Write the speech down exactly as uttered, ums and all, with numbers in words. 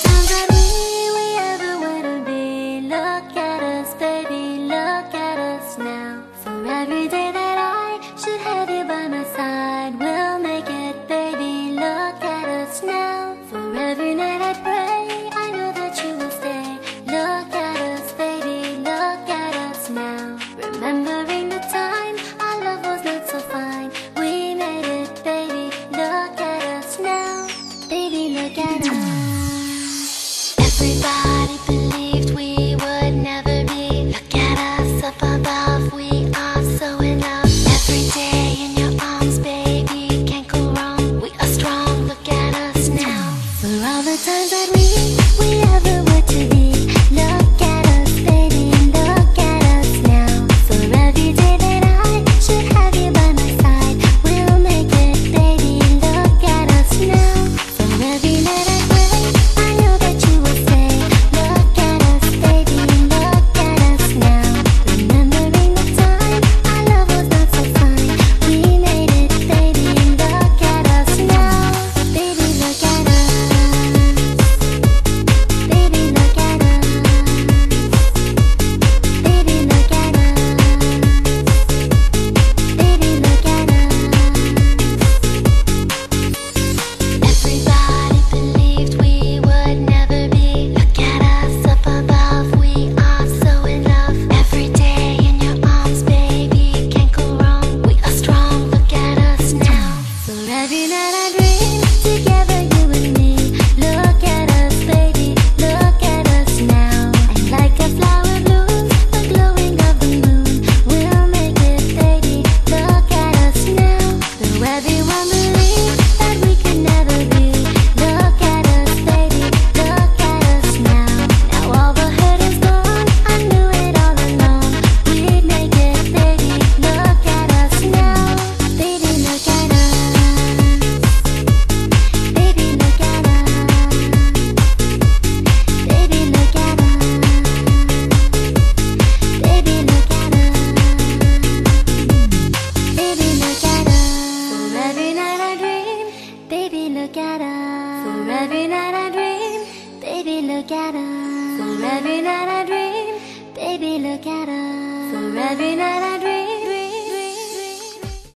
times that we, we ever wanna be. Look at us, baby, look at us now. For every day that I should have you by my side, we'll make it, baby, look at us now. For every night I pray, I know that you will stay. Look at us, baby, look at us now. Remembering the time our love was not so fine, we made it, baby, look at us now. Baby, look at us. Everybody believed we would never be. Look at us up above, we are so in love. Every day in your arms, baby, can't go wrong. We are strong, look at us now. For all the times that we, we ever were to be. Look at us, baby, look at us now. For every day that I should have you by my side, we'll make it, baby, look at us now. For every night I pray, I know that you will stay. Look at us, baby, look at us now. Remembering the time our love was not so fine, we made it, baby, look at us now. Baby, look at us. Baby, look at us. Baby, look at us. Baby, look at us. Everybody believed we would never be. Look at us up above, we are so in love. Every day in your arms, baby, can't go wrong. We are strong, look at us now. For every night I dream, together you and me. Look at us, baby, look at us now. And like a flower blooms, the glowing of the moon, we'll make it, baby, look at us now. Though everyone believed that we could never be. Look at us, baby, look at us now. Now all the hurt is gone, I knew it all along. We'd make it, baby, look at us now. Baby, look at us. Baby, look at us. Baby, look at us. Baby, look at us. Baby, look at us. For every night I dream, baby, look at us. For every night I dream, baby, look at us. For every night I dream, baby, look at us. For every night I dream.